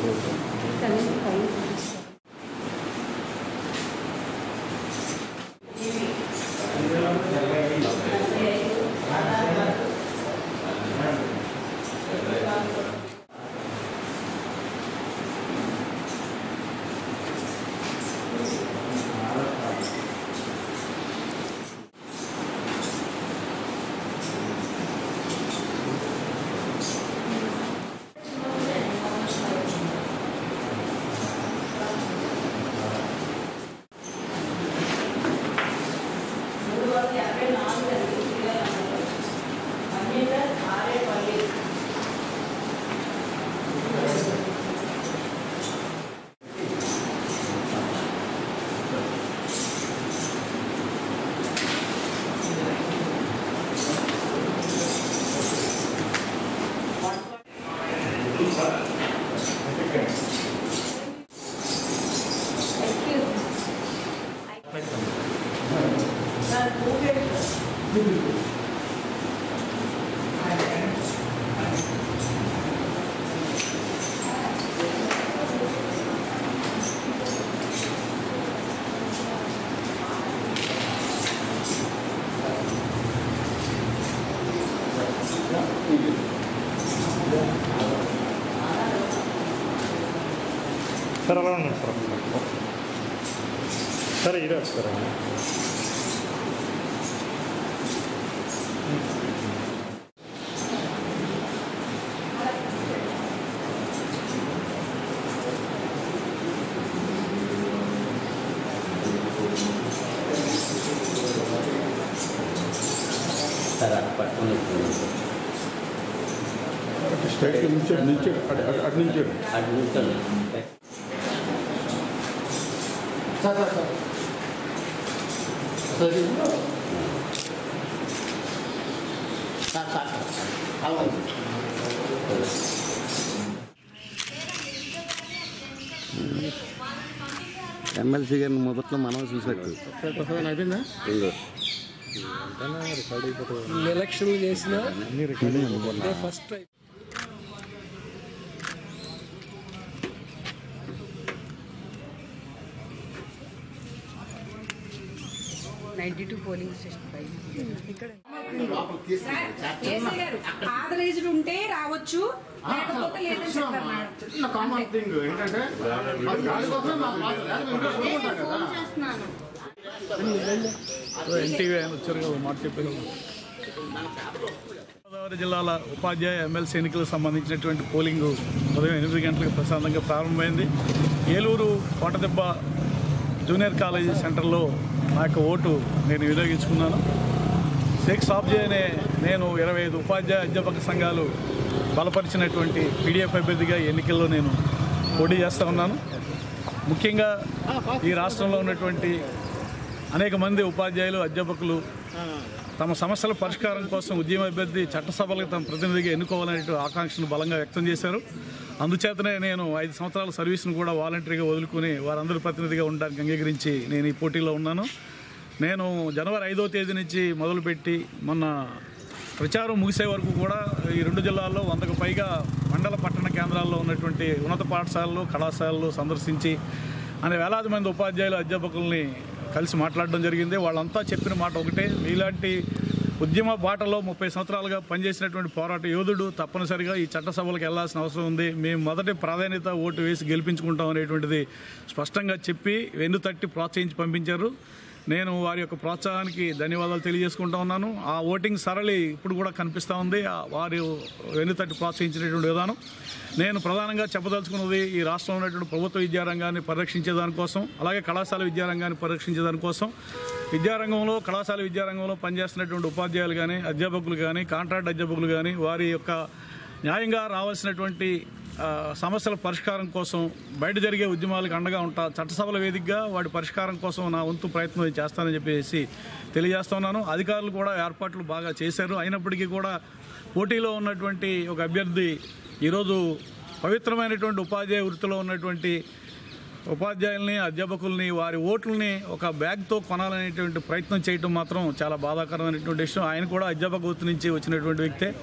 Sir अला sir इधर sir state के नीचे नीचे नीचे ఎమ్మెల్సీ గారిని మొదట్లో మనం చూసినట్టు ఎలక్షన్లు చేసిన ఫస్ట్ టైం 92 పోలింగ్ స్టేషన్ ఇక్కడ ఆథరైజ్డ్ ఉంటే రావచ్చు లేకపోతే లేదని చెప్పారు మేడం. కామన్ థింగ్ ఏంటంటే ఎన్టీవీ ఆయన వచ్చారు కదా మాట చెప్పారు. గోదావరి జిల్లాల ఉపాధ్యాయ ఎమ్మెల్సీ ఎన్నికలకు సంబంధించినటువంటి పోలింగ్ ఉదయం 8 గంటలకు ప్రశాంతంగా ప్రారంభమైంది. ఏలూరు కోటదెబ్బ జూనియర్ కాలేజీ సెంటర్లో నా యొక్క ఓటు నేను వినియోగించుకున్నాను. షేక్ సాబ్జీ అనే నేను 25 ఉపాధ్యాయ అధ్యాపక సంఘాలు బలపరిచినటువంటి పీడీఎఫ్ అభ్యర్థిగా ఎన్నికల్లో నేను పోటీ చేస్తూ ఉన్నాను. ముఖ్యంగా ఈ రాష్ట్రంలో ఉన్నటువంటి అనేక మంది ఉపాధ్యాయులు అధ్యాపకులు తమ సమస్యల పరిష్కారం కోసం ఉద్యమ అభ్యర్థి చట్టసభలకు తమ ప్రతినిధిగా ఎన్నుకోవాలనే ఆకాంక్షను బలంగా వ్యక్తం చేశారు. అందుచేతనే నేను 5 సంవత్సరాల సర్వీస్ను కూడా వాలంటరీగా వదులుకుని వారందరూ ప్రతినిధిగా ఉండడానికి అంగీకరించి నేను ఈ పోటీలో ఉన్నాను. నేను జనవరి 5వ తేదీ నుంచి మొదలుపెట్టి మొన్న ప్రచారం ముగిసే వరకు కూడా ఈ 2 జిల్లాల్లో 100కు పైగా మండల పట్టణ కేంద్రాల్లో ఉన్నటువంటి ఉన్నత పాఠశాలలు కళాశాలలు సందర్శించి వేలాది మంది ఉపాధ్యాయులు అధ్యాపకుల్ని కలిసి మాట్లాడడం జరిగింది. వాళ్ళంతా చెప్పిన మాట ఒకటే, ఇలాంటి ఉద్యమ బాటలో 30 సంవత్సరాలుగా పనిచేసినటువంటి పోరాట యోధుడు తప్పనిసరిగా ఈ చట్టసభలకు వెళ్లాల్సిన అవసరం ఉంది. మేము మొదటి ప్రాధాన్యత ఓటు వేసి గెలిపించుకుంటాం అనేటువంటిది స్పష్టంగా చెప్పి వెన్నుతట్టి ప్రోత్సహించి పంపించారు. నేను వారి యొక్క ప్రోత్సాహానికి ధన్యవాదాలు తెలియజేసుకుంటా ఉన్నాను. ఆ ఓటింగ్ సరళి ఇప్పుడు కూడా కనిపిస్తూ ఉంది. వారు వెన్నుతట్టి ప్రోత్సహించినటువంటి విధానం. నేను ప్రధానంగా చెప్పదలుచుకున్నది ఈ రాష్ట్రంలో ఉన్నటువంటి ప్రభుత్వ విద్యారంగాన్ని పరిరక్షించేదానికోసం, అలాగే కళాశాల విద్యారంగాన్ని పరిరక్షించేదానికోసం విద్యారంగంలో కళాశాల విద్యారంగంలో పనిచేస్తున్నటువంటి ఉపాధ్యాయులు కానీ అధ్యాపకులు కానీ కాంట్రాక్ట్ అధ్యాపకులు కానీ వారి యొక్క న్యాయంగా రావాల్సినటువంటి సమస్యల పరిష్కారం కోసం బయట జరిగే ఉద్యమాలకు అండగా ఉంటా. చట్టసభల వేదికగా వాటి పరిష్కారం కోసం నా వంతు ప్రయత్నం చేస్తానని చెప్పేసి తెలియజేస్తున్నాను. అధికారులు కూడా ఏర్పాట్లు బాగా చేశారు. అయినప్పటికీ కూడా పోటీలో ఉన్నటువంటి ఒక అభ్యర్థి ఈరోజు పవిత్రమైనటువంటి ఉపాధ్యాయ వృత్తిలో ఉన్నటువంటి ఉపాధ్యాయుల్ని అధ్యాపకుల్ని వారి ఓట్లని ఒక బ్యాగ్తో కొనాలనేటువంటి ప్రయత్నం చేయడం మాత్రం చాలా బాధాకరమైనటువంటి విషయం. ఆయన కూడా అధ్యాపక వృత్తి నుంచి వచ్చినటువంటి వ్యక్తే.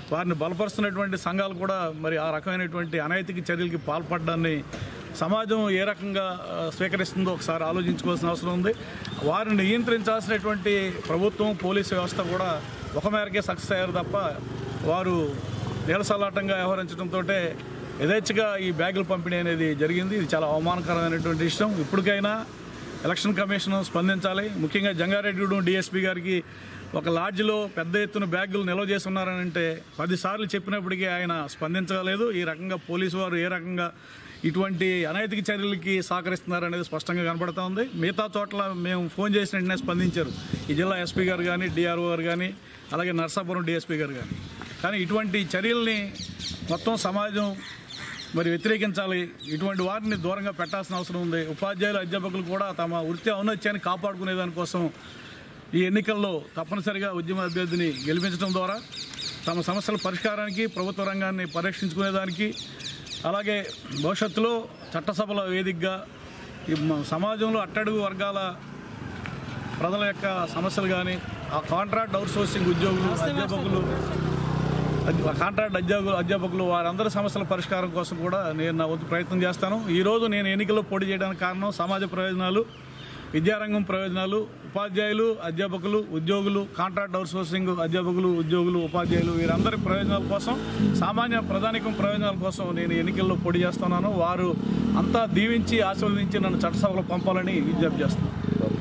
వారిని బలపరుస్తున్నటువంటి సంఘాలు కూడా మరి ఆ రకమైనటువంటి అనైతిక చర్యలకి పాల్పడడాన్ని సమాజం ఏ రకంగా స్వీకరిస్తుందో ఒకసారి ఆలోచించుకోవాల్సిన అవసరం ఉంది. వారిని నియంత్రించాల్సినటువంటి ప్రభుత్వం, పోలీసు వ్యవస్థ కూడా ఒక మేరకే సక్సెస్ అయ్యారు తప్ప వారు నీలసలాటంగా వ్యవహరించడంతో యథేచ్ఛగా ఈ బ్యాగుల పంపిణీ అనేది జరిగింది. ఇది చాలా అవమానకరమైనటువంటి విషయం. ఇప్పటికైనా ఎలక్షన్ కమిషన్ స్పందించాలి. ముఖ్యంగా జంగారెడ్డిగూడెం డిఎస్పీ గారికి ఒక లాడ్జిలో పెద్ద ఎత్తున బ్యాగులు నిల్వ చేసి ఉన్నారని అంటే 10 సార్లు చెప్పినప్పటికీ ఆయన స్పందించలేదు. ఈ రకంగా పోలీసు వారు ఏ రకంగా ఇటువంటి అనైతిక చర్యలకి సహకరిస్తున్నారనేది స్పష్టంగా కనబడుతూ ఉంది. మిగతా చోట్ల మేము ఫోన్ చేసిన వెంటనే స్పందించారు ఈ జిల్లా ఎస్పీ గారు కానీ, డిఆర్ఓ గారు కానీ, అలాగే నర్సాపురం డిఎస్పీ గారు కానీ. కానీ ఇటువంటి చర్యల్ని మొత్తం సమాజం మరి వ్యతిరేకించాలి. ఇటువంటి వారిని దూరంగా పెట్టాల్సిన అవసరం ఉంది. ఉపాధ్యాయులు, అధ్యాపకులు కూడా తమ వృత్తి ఔన్నత్యాన్ని కాపాడుకునే దానికోసం ఈ ఎన్నికల్లో తప్పనిసరిగా ఉద్యమ అభ్యర్థిని గెలిపించడం ద్వారా తమ సమస్యల పరిష్కారానికి, ప్రభుత్వ రంగాన్ని పరిరక్షించుకునేదానికి, అలాగే భవిష్యత్తులో చట్టసభల వేదికగా ఈ సమాజంలో అట్టడుగు వర్గాల ప్రజల యొక్క సమస్యలు కానీ, ఆ కాంట్రాక్ట్ అవుట్సోర్సింగ్ ఉద్యోగులు, అధ్యాపకులు, కాంట్రాక్ట్ అధ్యాపకులు వారందరి సమస్యల పరిష్కారం కోసం కూడా నేను నా వంతు ప్రయత్నం చేస్తాను. ఈరోజు నేను ఎన్నికల్లో పోటీ చేయడానికి కారణం సమాజ ప్రయోజనాలు, విద్యారంగం ప్రయోజనాలు, ఉపాధ్యాయులు, అధ్యాపకులు, ఉద్యోగులు, కాంట్రాక్ట్ అవుట్సోర్సింగ్ అధ్యాపకులు, ఉద్యోగులు, ఉపాధ్యాయులు వీరందరి ప్రయోజనాల కోసం, సామాన్య ప్రధానికం ప్రయోజనాల కోసం నేను ఎన్నికల్లో పోటీ చేస్తున్నాను. వారు అంతా దీవించి ఆశీర్వదించి నన్ను చట్టసభలో పంపాలని విజ్ఞప్తి చేస్తున్నాను.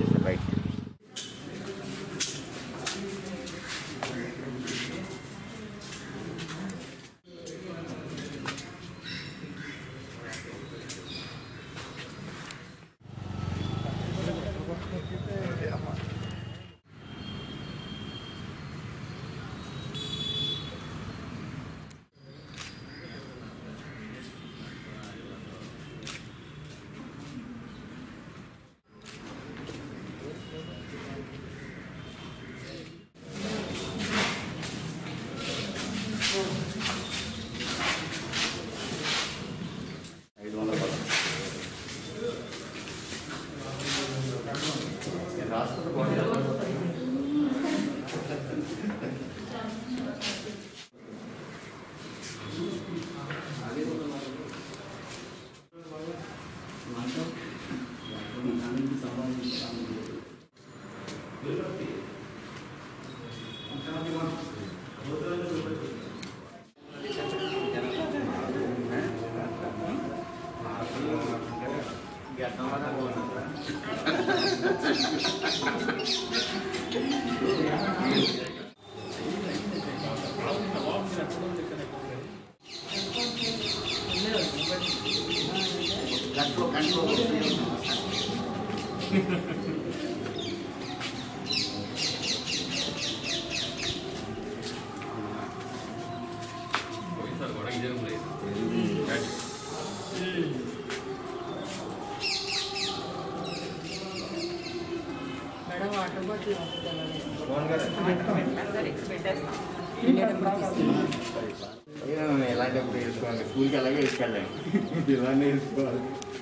ఎలాంటప్పుడు వేసుకోవాలి, స్కూల్కి అలాగే వేసుకెళ్ళాలి, ఇవన్నీ వేసుకోవాలి.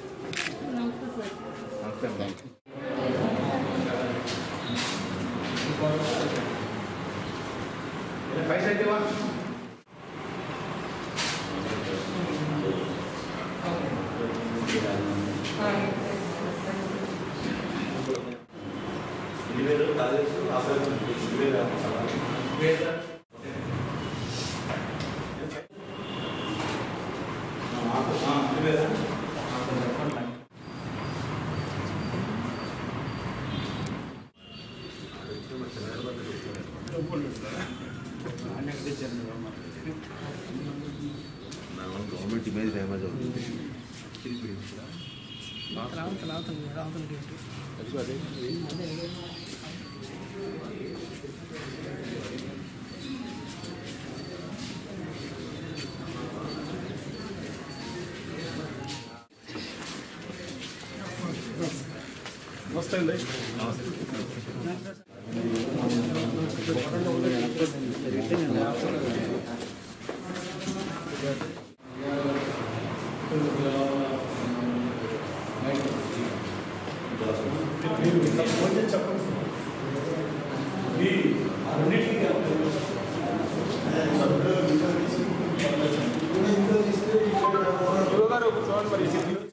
నమస్తే. గవర్నమెంట్ ఇమేజ్ డ్యామేజ్ అవుతుంది. నమస్తే అండి. చెప్పండి. ఉన్నారు కూర్చోండి మరి